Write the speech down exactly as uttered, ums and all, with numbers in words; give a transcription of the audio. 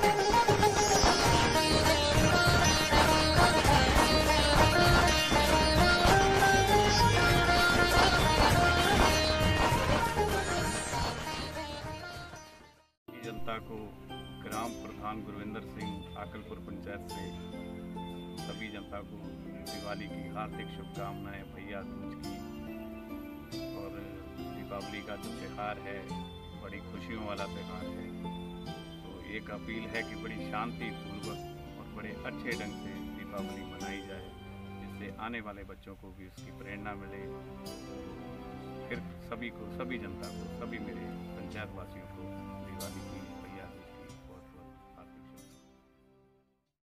जनता को ग्राम प्रधान गुरविंदर सिंह आकलपुर पंचायत से सभी जनता को दिवाली की हार्दिक शुभकामनाएं भैया दूज की। और दीपावली का जो त्यौहार है बड़ी खुशियों वाला त्यौहार है, तो एक अपील है कि बड़ी शांति पूर्वक और बड़े अच्छे ढंग से दीपावली मनाई जाए, जिससे आने वाले बच्चों को भी उसकी प्रेरणा मिले। फिर सभी को, सभी जनता को, सभी मेरे पंचायत वासियों को दिवाली